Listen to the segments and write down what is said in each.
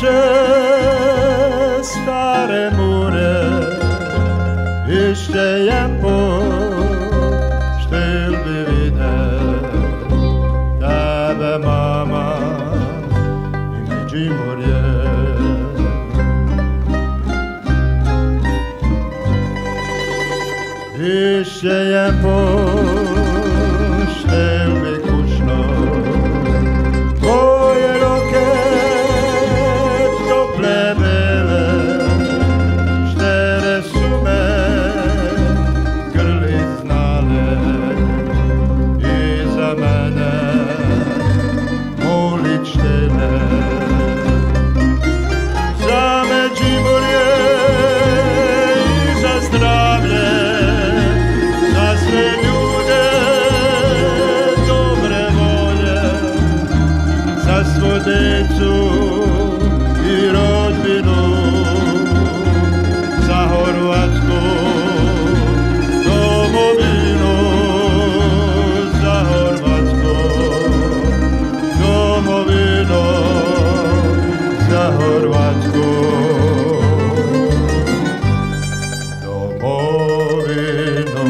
naše stare mure išćejem štil bi vide tebe mama i Međimurje. Išćejem štil bi kućno koje roke tople bele štere su me grli znale i za mene molit štele. Za Međimurje i za zdravlje, za sve ljude dobre volje, za svu decu i rodbinu, za Hrvatsku domovinu, za Hrvatsku domovinu, za Hrvatsku domovinu.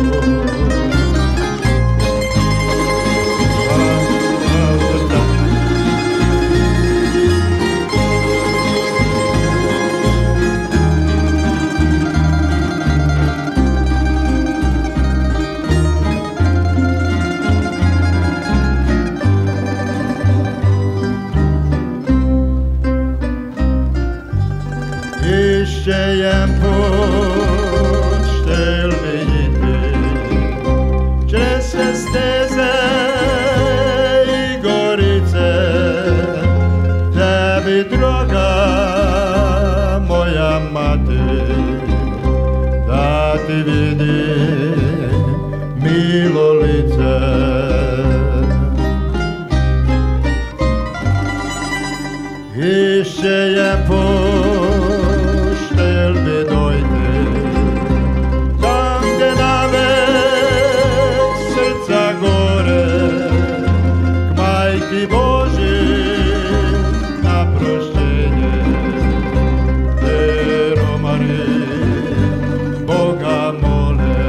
Išćejem štil bi iti čez sve steze i gorice, tebi droga moja mati, da ti vidim milo lice. Išćejem štil bi dojti tam gdje navek srca gore, k Majki Boži na prošćenje, te romari Boga mole.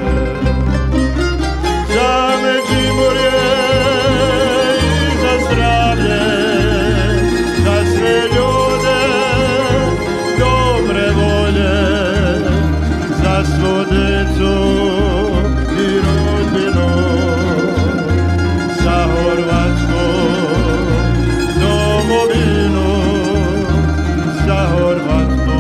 Za Međimurje i za zdravlje, za sve ljude dobre volje, za svu decu i rodbinu, za Hrvatsku domovinu, za Hrvatsku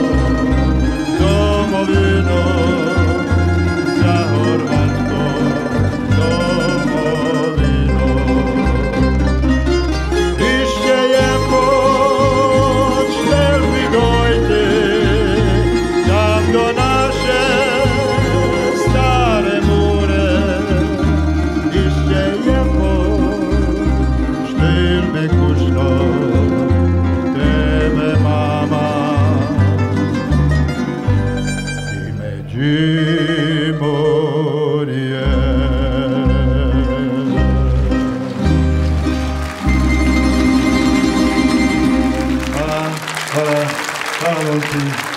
domovinu, za Hrvatsku domovinu. Išćejem štil bi dojti tam do naše stare mure. Išćejem štil bi kućno tebe mama i Međimurje. Hvala, hvala, hvala ti.